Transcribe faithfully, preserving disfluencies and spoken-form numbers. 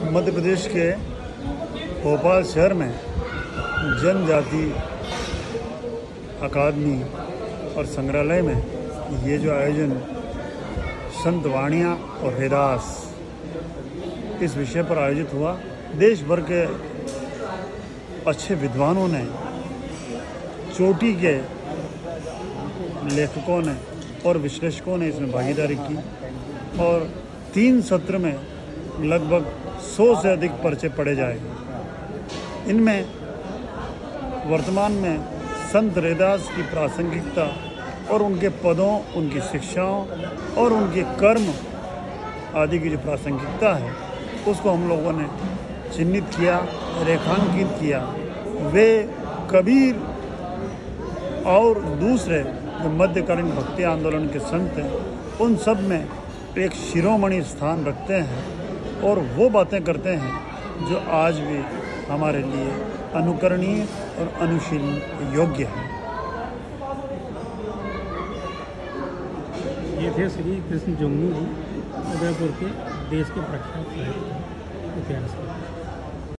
मध्य प्रदेश के भोपाल शहर में जनजाति अकादमी और संग्रहालय में ये जो आयोजन संत वाणियाँ और हृदास इस विषय पर आयोजित हुआ, देश भर के अच्छे विद्वानों ने, चोटी के लेखकों ने और विश्लेषकों ने इसमें भागीदारी की और तीन सत्र में लगभग सौ से अधिक पर्चे पढ़े जाएंगे। इनमें वर्तमान में संत रैदास की प्रासंगिकता और उनके पदों, उनकी शिक्षाओं और उनके कर्म आदि की जो प्रासंगिकता है उसको हम लोगों ने चिन्हित किया, रेखांकित किया। वे कबीर और दूसरे जो मध्यकालीन भक्ति आंदोलन के संत हैं उन सब में एक शिरोमणि स्थान रखते हैं और वो बातें करते हैं जो आज भी हमारे लिए अनुकरणीय और अनुशीलन योग्य है। ये थे श्री कृष्ण जोंगनू जी, उदयपुर के देश के प्रख्यात साहित्यकार, इतिहासकार।